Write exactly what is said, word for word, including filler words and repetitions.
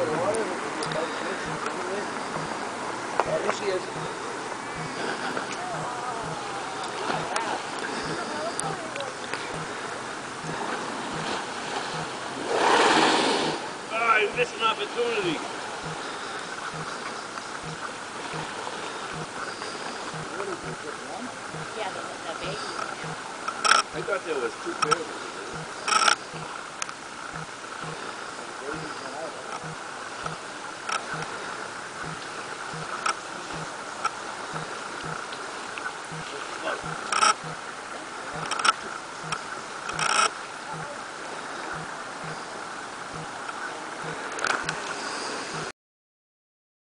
There she is. Oh, you missed an opportunity. Yeah, the, the baby. I thought there was two pairs.